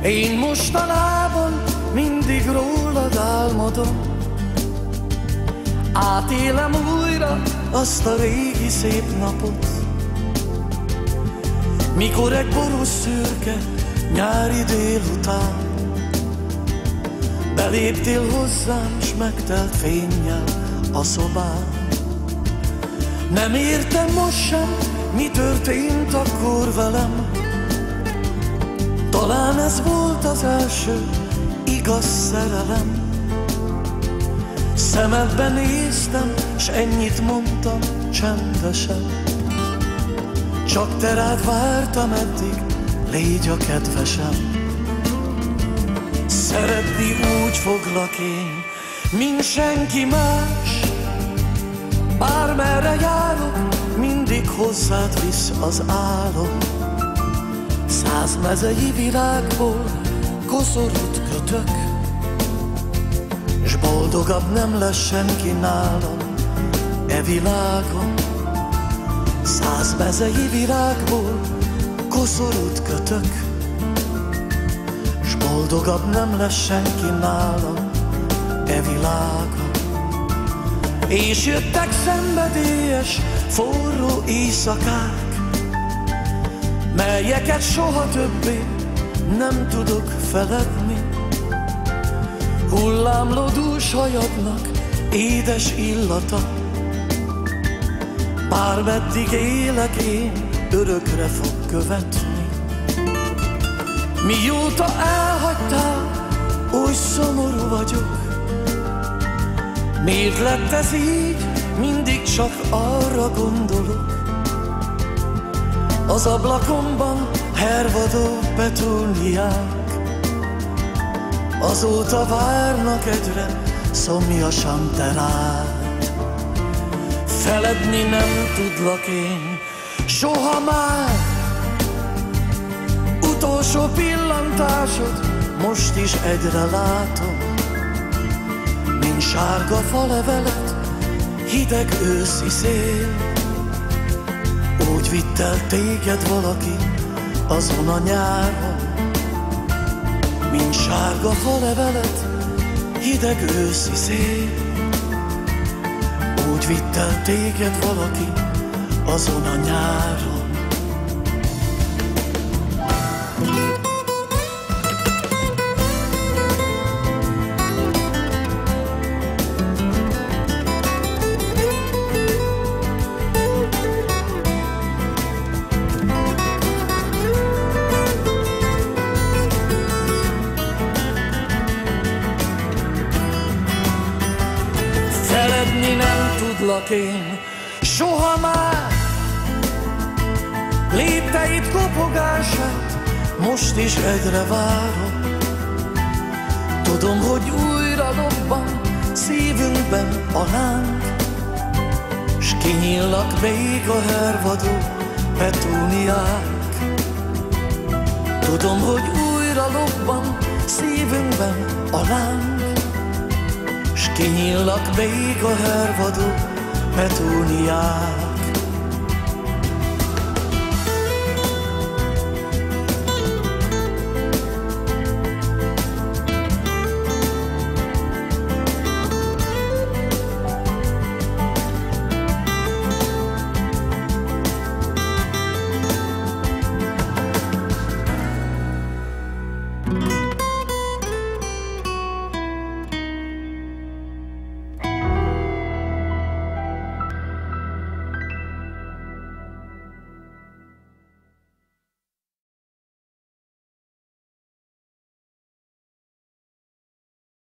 Én mostanában mindig rólad álmodom, átélem újra azt a régi szép napot, mikor egy borús szürke nyári délután beléptél hozzám, s megtelt fénnyel a szobám. Nem értem most sem, mi történt akkor velem. Talán ez volt az első igaz szerelem. Szemedbe néztem, s ennyit mondtam csendesen. Csak te rád vártam eddig, légy a kedvesem. Szeretni úgy foglak én, mint senki más. Bármerre járok, mindig hozzád visz az álom. 100 mezei virágból koszorút kötök, s boldogabb nem lesz senki nálam e világon. 100 mezei virágból koszorút kötök, s boldogabb nem lesz senki nálam e világon. És jöttek szenvedélyes, forró éjszakák, melyeket soha többé nem tudok feledni. Hullámló dús hajadnak édes illata, bármeddig élek én, örökre fog követni. Mióta elhagytál, oly szomorú vagyok. Miért lett ez így? Mindig csak arra gondolok. Az ablakomban hervadó petúniák azóta várnak egyre szomjasan te rád. Feledni nem tudlak én soha már. Utolsó pillantásod most is egyre látom, mint sárga falevelet, hideg őszi szél. Úgy vitt el téged valaki azon a nyáron, mint sárga falevelet, hideg őszi szél. Úgy vitt el téged valaki azon a nyáron. Feledni nem tudlak én soha már. Lépteid kopogását most is egyre várom. Tudom, hogy újra lobban szívünkben a láng, s kinyílnak még a hervadó petúniák. Tudom, hogy újra lobban szívünkben a láng, s kinyílnak még a hervadó petúniák.